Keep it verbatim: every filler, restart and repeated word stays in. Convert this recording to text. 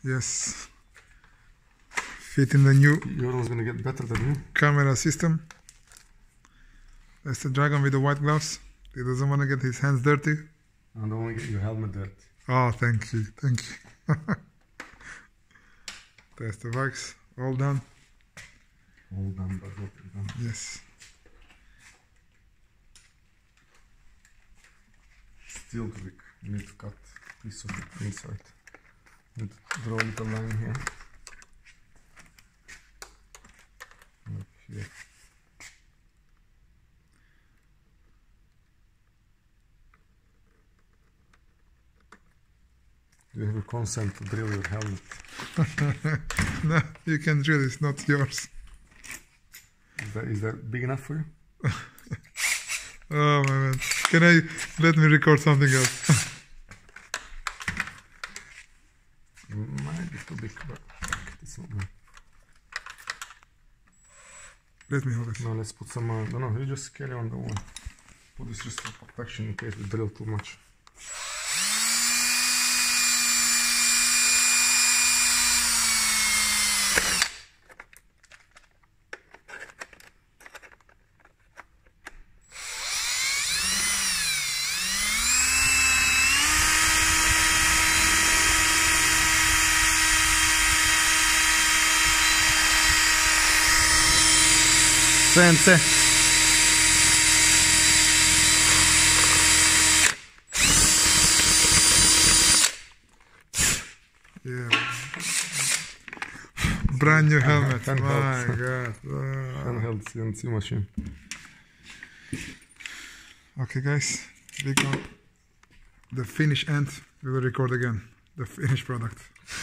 Yes. Fit in the new Jordan's gonna get better than you. camera system. That's the dragon with the white gloves. He doesn't want to get his hands dirty. I don't want to get your helmet dirty. Oh, thank you, thank you. That's the wax, all done. All done, but not done. Yes. Steel trick. You need to cut a piece of it inside. You need to draw a little line here. Like here. Do you have a consent to drill your helmet? No, you can drill, it's not yours. Is that, is that big enough for you? Oh my man. Can I, let me record something else? Might be too big, but it's not bad. Let me hold it. No, let's put some, uh, no, no, you just carry on the one. Put this just for protection in case we drill too much. Sensei. Yeah. Brand new helmet. Handheld. My god. Wow. Handheld C N C machine. Okay guys, we got the finished end. We will record again the finished product.